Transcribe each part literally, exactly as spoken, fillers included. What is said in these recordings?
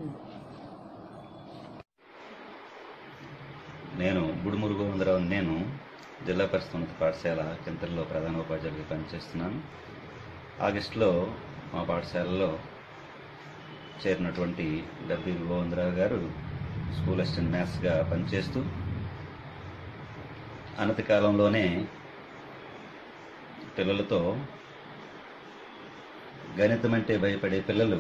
నేను బుడుమూరు గోవిందరావు. నేను జిల్లా పరిషత్ ఉన్నత పాఠశాల చింతల్లో ప్రధాన ఉపాధ్యాయుడిగా పనిచేస్తున్నాను. ఆగస్టులో మా పాఠశాలలో చేరినటువంటి డబ్బీ గోవిందరావు గారు స్కూల్ అసిస్టెంట్ మ్యాథ్స్గా పనిచేస్తూ అనతి కాలంలోనే పిల్లలతో గణితం అంటే భయపడే పిల్లలు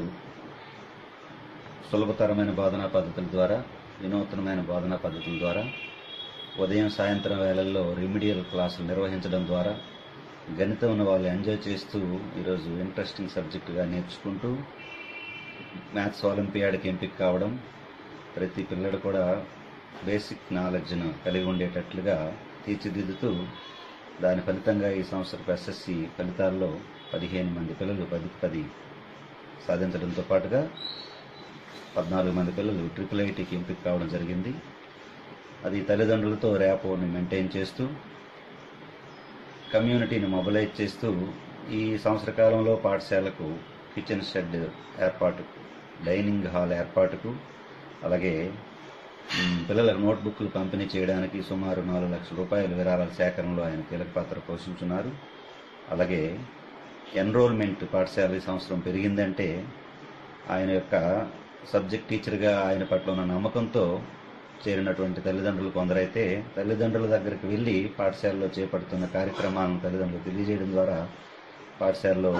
సులభతరమైన బోధనా పద్ధతుల ద్వారా, వినూత్నమైన బోధనా పద్ధతుల ద్వారా ఉదయం సాయంత్రం వేళల్లో రెమిడియల్ క్లాసులు నిర్వహించడం ద్వారా గణితం వాళ్ళు ఎంజాయ్ చేస్తూ ఈరోజు ఇంట్రెస్టింగ్ సబ్జెక్టుగా నేర్చుకుంటూ మ్యాథ్స్ ఒలింపియాడ్కి ఎంపిక కావడం, ప్రతి పిల్లడు కూడా బేసిక్ నాలెడ్జ్ను కలిగి ఉండేటట్లుగా తీర్చిదిద్దుతూ దాని ఫలితంగా ఈ సంవత్సరపు ఎస్ఎస్సి ఫలితాల్లో పదిహేను మంది పిల్లలు పదికి పది సాధించడంతో పాటుగా పద్నాలుగు మంది పిల్లలు ట్రిపుల్ ఐటీకి ఎంపిక కావడం జరిగింది. అది తల్లిదండ్రులతో ర్యాపోని మెయింటైన్ చేస్తూ కమ్యూనిటీని మొబిలైజ్ చేస్తూ ఈ సంవత్సర కాలంలో పాఠశాలకు కిచెన్ షెడ్ ఏర్పాటు, డైనింగ్ హాల్ ఏర్పాటుకు, అలాగే పిల్లలకు నోట్బుక్లు పంపిణీ చేయడానికి సుమారు నాలుగు లక్షల రూపాయల విరాళాల సేకరణలో ఆయన కీలక పాత్ర పోషించున్నారు. అలాగే ఎన్రోల్మెంట్ పాఠశాల ఈ సంవత్సరం పెరిగిందంటే ఆయన యొక్క సబ్జెక్ట్ టీచర్గా ఆయన పట్ల ఉన్న నమ్మకంతో చేరినటువంటి తల్లిదండ్రులు కొందరైతే తల్లిదండ్రుల దగ్గరికి వెళ్ళి పాఠశాలలో చేపడుతున్న కార్యక్రమాలను తల్లిదండ్రులు తెలియజేయడం ద్వారా పాఠశాలలో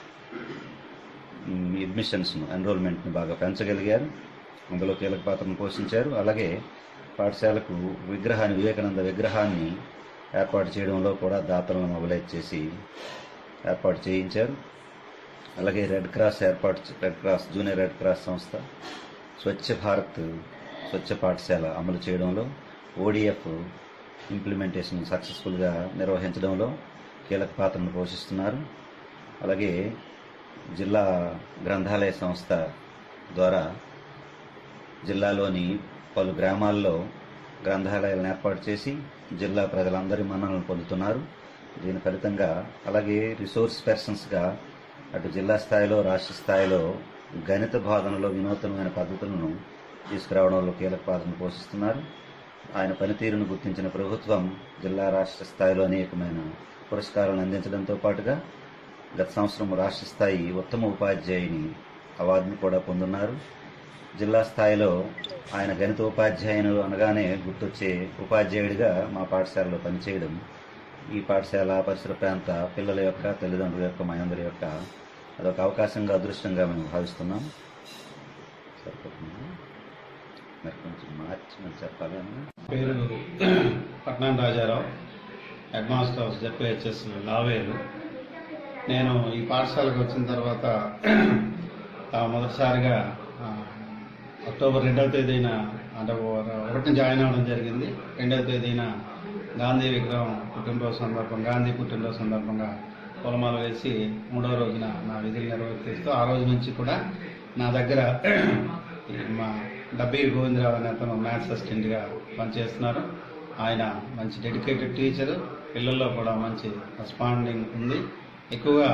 అడ్మిషన్స్ను, ఎన్రోల్మెంట్ను బాగా పెంచగలిగారు. అందులో కీలక పాత్రను పోషించారు. అలాగే పాఠశాలకు విగ్రహాన్ని, వివేకానంద విగ్రహాన్ని ఏర్పాటు చేయడంలో కూడా దాతలను మొబిలైజ్ చేసి ఏర్పాటు చేయించారు. అలాగే రెడ్ క్రాస్ ఏర్పాటు red cross junior red cross సంస్థ స్వచ్ఛ భారత్ స్వచ్ఛ పాఠశాల అమలు చేయడంలో, ఓడిఎఫ్ ఇంప్లిమెంటేషన్ సక్సెస్ఫుల్గా నిర్వహించడంలో కీలక పాత్రను పోషిస్తున్నారు. అలాగే జిల్లా గ్రంథాలయ సంస్థ ద్వారా జిల్లాలోని పలు గ్రామాల్లో గ్రంథాలయాలను ఏర్పాటు చేసి జిల్లా ప్రజలందరి మన్ననలు పొందుతున్నారు. దీని ఫలితంగా అలాగే రిసోర్స్ పర్సన్స్గా అటు జిల్లా స్థాయిలో, రాష్ట్ర స్థాయిలో గణిత బోధనలో వినూత్నమైన పద్ధతులను తీసుకురావడంలో కీలక పాత్రను పోషిస్తున్నారు. ఆయన పనితీరును గుర్తించిన ప్రభుత్వం జిల్లా, రాష్ట్ర స్థాయిలో అనేకమైన పురస్కారాలను అందించడంతో పాటుగా గత సంవత్సరం రాష్ట్ర స్థాయి ఉత్తమ ఉపాధ్యాయుని అవార్డును కూడా పొందున్నారు. జిల్లా స్థాయిలో ఆయన గణిత ఉపాధ్యాయులు అనగానే గుర్తొచ్చే ఉపాధ్యాయుడిగా మా పాఠశాలలో పనిచేయడం ఈ పాఠశాల పరిసర ప్రాంత పిల్లల యొక్క, తల్లిదండ్రుల యొక్క, మా అందరి యొక్క అదొక అవకాశంగా, అదృష్టంగా మేము భావిస్తున్నాం. సరిపోతుంది, మరి కొంచెం మార్చి మనం చెప్పాలన్నా. పేరు Patnam Rajarao, head master of ZPHS Laveru. నేను ఈ పాఠశాలకు వచ్చిన తర్వాత మొదటిసారిగా అక్టోబర్ రెండవ తేదీన అంటే ఒకటిని జాయిన్ అవ్వడం జరిగింది. రెండవ తేదీన గాంధీ విగ్రహం పుట్టినరోజు సందర్భంగా గాంధీ పుట్టినరోజు సందర్భంగా పొలమాల వేసి మూడవ రోజున నా విధులు నిర్వర్తిస్తూ ఆ రోజు నుంచి కూడా నా దగ్గర మా డబ్బీ గోవిందరావు అనే అతను మ్యాథ్స్ అసిస్టెంట్గా పనిచేస్తున్నారు. ఆయన మంచి డెడికేటెడ్ టీచరు, పిల్లల్లో కూడా మంచి రెస్పాండింగ్ ఉంది. ఎక్కువగా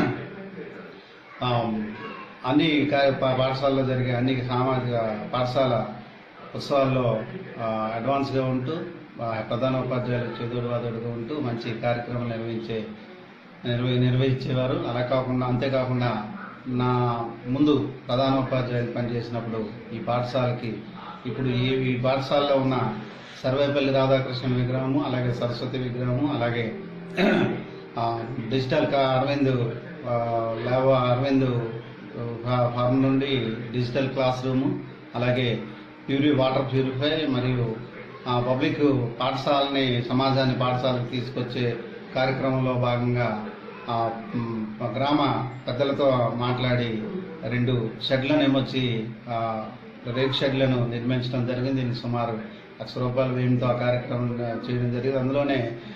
అన్ని పాఠశాలలో జరిగే అన్ని సామాజిక పాఠశాల ఉత్సవాల్లో అడ్వాన్స్గా ఉంటూ ప్రధాన ఉపాధ్యాయులు చేదుడు వాదుడుగా ఉంటూ మంచి కార్యక్రమాలు నిర్వహించే నిర్వహి నిర్వహించేవారు. అలా కాకుండా అంతేకాకుండా నా ముందు ప్రధాన ఉపాధ్యాయులు పనిచేసినప్పుడు ఈ పాఠశాలకి ఇప్పుడు ఈ ఈ పాఠశాలలో ఉన్న సర్వేపల్లి రాధాకృష్ణ విగ్రహము, అలాగే సరస్వతి విగ్రహము, అలాగే digital Arvind lab Arvind farm నుండి డిజిటల్ క్లాస్ రూము, అలాగే ప్యూరి వాటర్ ప్యూరిఫై మరియు పబ్లిక్ పాఠశాలని సమాజాన్ని పాఠశాలకు తీసుకొచ్చే కార్యక్రమంలో భాగంగా గ్రామ పెద్దలతో మాట్లాడి రెండు షెడ్లను ఏమొచ్చి రేక్ షెడ్లను నిర్మించడం జరిగింది. దీనికి సుమారు లక్ష రూపాయల వ్యయంతో ఆ కార్యక్రమం చేయడం జరిగింది. అందులోనే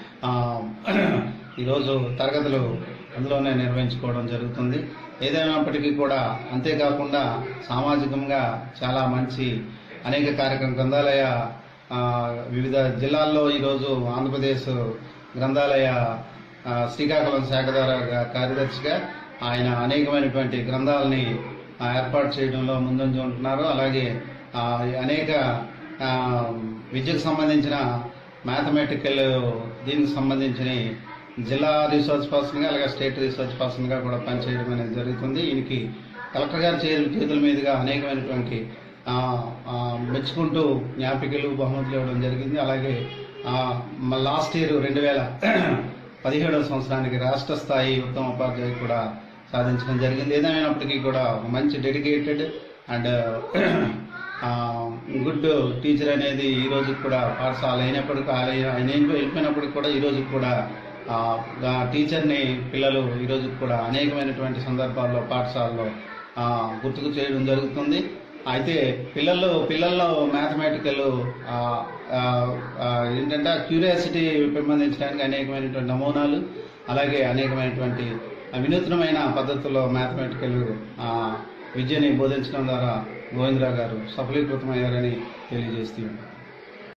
ఈరోజు తరగతులు అందులోనే నిర్వహించుకోవడం జరుగుతుంది. ఏదైనప్పటికీ కూడా అంతేకాకుండా సామాజికంగా చాలా మంచి అనేక కార్యక్రమం గ్రంథాలయ వివిధ జిల్లాల్లో ఈరోజు ఆంధ్రప్రదేశ్ గ్రంథాలయ శ్రీకాకుళం శాఖ ద్వారా కార్యదర్శిగా ఆయన అనేకమైనటువంటి గ్రంథాలని ఆ, ఏర్పాటు చేయడంలో ముందంజ ఉంటున్నారు. అలాగే ఆ, అనేక ఆ, విద్యకు సంబంధించిన మ్యాథమెటికల్ దీనికి సంబంధించిన జిల్లా రీసెర్చ్ పర్సన్గా అలాగే స్టేట్ రీసెర్చ్ పర్సన్గా కూడా పనిచేయడం అనేది జరుగుతుంది. ఈయనకి కలెక్టర్ గారి చేతుల చేతుల మీదుగా అనేకమైనటువంటి ఆ, ఆ, మెచ్చుకుంటూ జ్ఞాపికలు బహుమతులు ఇవ్వడం జరిగింది. అలాగే లాస్ట్ ఇయర్ రెండు వేల పదిహేడవ సంవత్సరానికి రాష్ట్ర స్థాయి ఉత్తమ ఉపాధ్యాయులు కూడా సాధించడం జరిగింది. ఏదైనప్పటికీ కూడా ఒక మంచి డెడికేటెడ్ అండ్ గుడ్ టీచర్ అనేది ఈ రోజు కూడా పాఠశాల అయినప్పటికీ ఆయన వెళ్ళిపోయినప్పటికీ కూడా ఈ రోజు కూడా టీచర్ని పిల్లలు ఈ రోజు కూడా అనేకమైనటువంటి సందర్భాల్లో పాఠశాలలో గుర్తుకు చేయడం జరుగుతుంది. అయితే పిల్లల్లో పిల్లల్లో మ్యాథమెటికల్ ఏంటంటే క్యూరియాసిటీ పెంపొందించడానికి అనేకమైనటువంటి నమూనాలు అలాగే అనేకమైనటువంటి వినూత్నమైన పద్ధతుల్లో మ్యాథమెటికల్ విద్యని బోధించడం ద్వారా గోవిందరావు గారు సఫలీకృతమయ్యారని తెలియజేస్తూ